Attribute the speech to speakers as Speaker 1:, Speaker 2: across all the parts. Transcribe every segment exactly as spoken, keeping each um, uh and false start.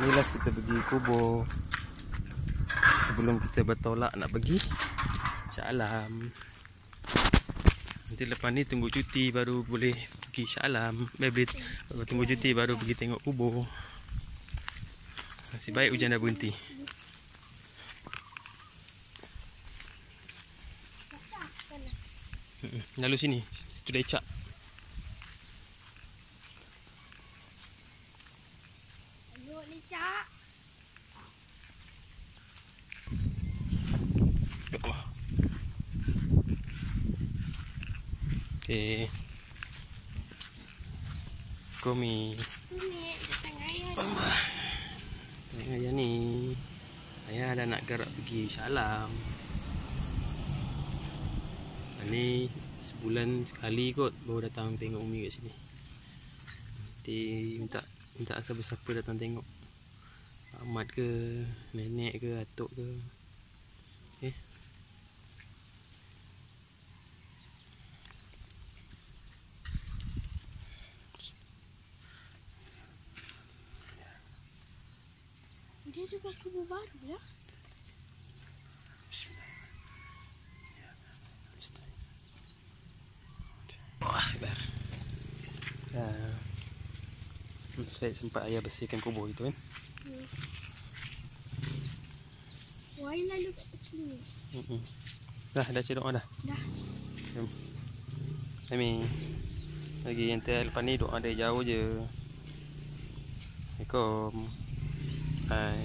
Speaker 1: Inilah kita pergi kubur sebelum kita bertolak nak pergi Shah Alam. Nanti lepas ni tunggu cuti baru boleh pergi Shah Alam. Baru tunggu cuti baru pergi tengok kubur. Nasib baik hujan dah berhenti. Lalu sini, situ lecak. Okay. Komi. Tengok ayah ni. Ayah dah nak gerak pergi Shah Alam. Ni sebulan sekali kot baru datang tengok Umi kat sini. Nanti minta minta siapa-siapa datang tengok. Ahmad ke, nenek ke, atuk ke. Okay.
Speaker 2: Dia juga kubur baru lah.
Speaker 1: Wah, bar. Ya. Saya sempat ayah bersihkan kubur itu kan.
Speaker 2: Hmm. Wah, lalu kat sini.
Speaker 1: Hmm. Dah, dah cek doa dah.
Speaker 2: Dah.
Speaker 1: Jom. Kami lagi yang lepas ni doa dia jauh je. Assalamualaikum. Hai.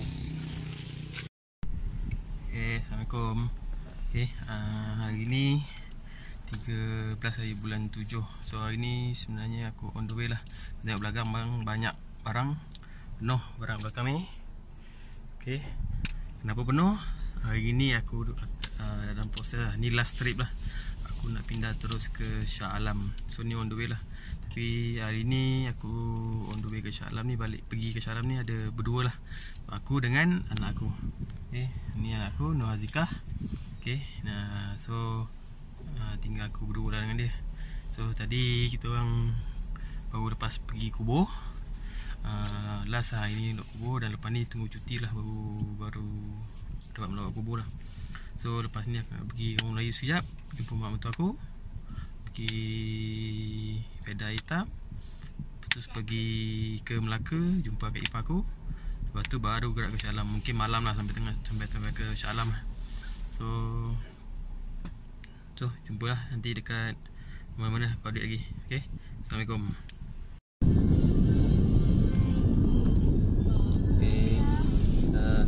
Speaker 1: Okay, Assalamualaikum. Okay, uh, hari ni tiga belas hari bulan tujuh. So hari ni sebenarnya aku on the way lah. Tengok belakang bang, banyak barang. Penuh barang belakang ni. Okay. Kenapa penuh? Hari ni aku uh, dalam proses lah. Ni last trip lah. Aku nak pindah terus ke Shah Alam. So ni on the way lah. Tapi hari ni aku on the way ke Shah Alam ni. Balik pergi ke Shah Alam ni ada berdua lah. Aku dengan anak aku. Okay. Ni anak aku, Nur Azikah. Okay. Nah, so uh, tinggal aku berdua lah dengan dia. So tadi kita orang baru lepas pergi kubur. uh, Last hari ni duduk kubur. Dan lepas ni tunggu cuti lah. Baru Baru dapat melawat kubur lah. So lepas ni aku nak pergi Kampung Melayu sekejap, jumpa mak mentua aku. Pergi Peda Hitam. Terus pergi ke Melaka, jumpa kat ipar aku. Lepas tu baru gerak ke Shah Alam. Mungkin malam lah sampai tengah Sampai sampai ke Shah Alam lah. So Tu jumpalah nanti dekat mana-mana kau adik lagi. Okay. Assalamualaikum. Okay. uh,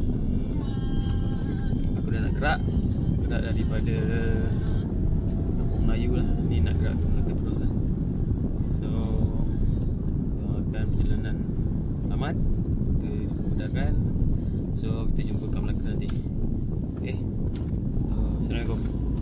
Speaker 1: Aku dah nak gerak. Gerak daripada Kampung Melayu lah. Ni nak gerak ke Melaka terus lah. So doakan perjalanan selamat, kita dimudahkan. So kita jumpa kat Melaka nanti. Okay. So Assalamualaikum.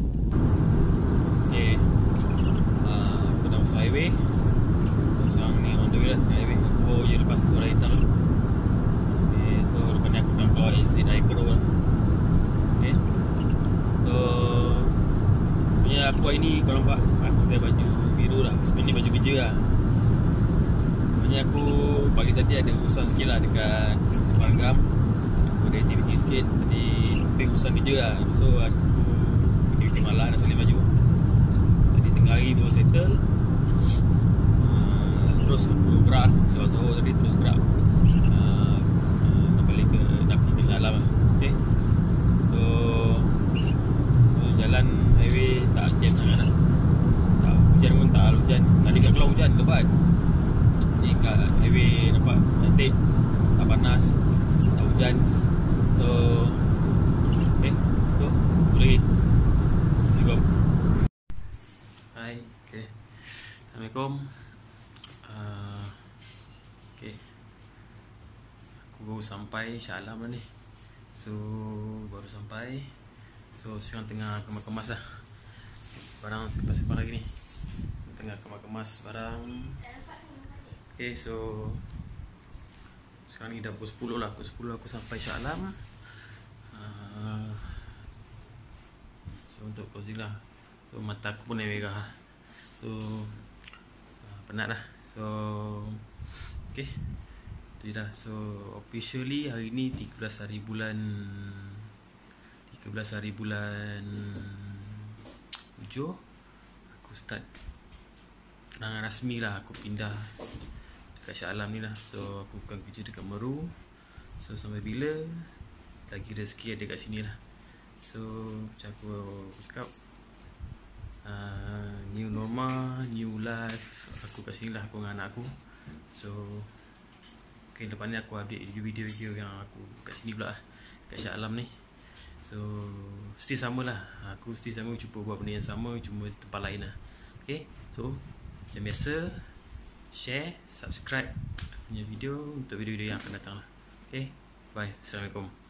Speaker 1: Okay. uh, Aku dah masuk highway. So sekarang ni on the way lah ke highway. Aku je lepas tu dah hitam. Okay. So lepas ni aku akan keluar exit Agro lah. Okay. So punya aku hari ni kau nampak aku pakai baju biru lah. Sebenarnya baju kerja lah. Sebenarnya aku pagi tadi ada urusan sikit lah dekat Semarang. Ada aktiviti sikit. Jadi hampir urusan kerja lah. So aku aktiviti malam nak salin baju. Jadi tengah hari baru settle. uh, Terus aku gerak lepas Zohor tadi terus gerak uh, uh, nak balik ke nak pergi ke Shah Alam lah. Okay. So, so jalan highway tak jam sangat lah. Tak, hujan pun tak hujan. Tadi kat keluar hujan lebat. Ni kat highway nampak cantik, tak panas, tak hujan. So okay, so tu lagi. Assalamualaikum. Hai, okay. Assalamualaikum. uh, Okay, aku baru sampai Shah Alam lah ni. So baru sampai. So sekarang tengah kemas-kemas lah barang sepah-sepah lagi ni. Tengah kemas-kemas barang. Okay, so sekarang ni dah pukul sepuluh lah. Pukul sepuluh aku sampai Shah Alam. uh, So untuk closing lah. So mata aku pun dah merah. So uh, penat lah. So okay, tu tu je lah. So officially hari ni tiga belas hari bulan tiga belas hari bulan tujuh, aku start dengan rasmi lah. Aku pindah dekat Shah Alam ni lah. So aku akan kerja dekat Meru. So sampai bila lagi rezeki ada kat sini lah. So macam aku, aku cakap, uh, new normal, new life. Aku kat sini lah, aku dengan anak aku. So mungkin lepas ni aku update video-video yang aku kat sini pula lah, kat Shah Alam ni. So still sama lah, aku still sama, cuba buat benda yang sama, cuma di tempat lain lah. Okay, so macam biasa, share, subscribe punya video untuk video-video yang akan datang lah. Okay, bye, Assalamualaikum.